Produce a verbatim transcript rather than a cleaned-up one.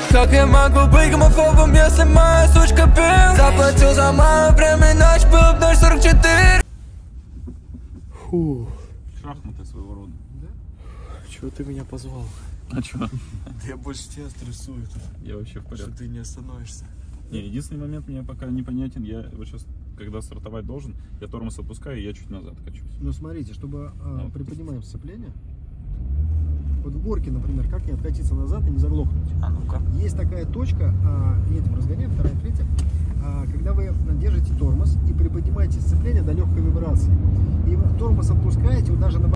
Как я могу быть гомофобом, если моя сучка пил? Заплатил за мое время, ночь был ноль сорок четыре. Фу. Шахматы своего рода. Да? Чего ты меня позвал? А чё? Я больше тебя стрессую. Я вообще в порядке. Что ты не остановишься. Не, единственный момент мне пока непонятен. Я вот сейчас, когда стартовать должен, я тормоз отпускаю, и я чуть назад качусь. Ну смотрите, чтобы а, Вот. приподнимаем сцепление. Вот в горке, например, как не откатиться назад и не заглохнуть. А ну-ка. Есть такая точка, а, едем, разгоняем, вторая, третья, а, когда вы держите тормоз и приподнимаете сцепление до легкой вибрации. И вы тормоз отпускаете, вы даже на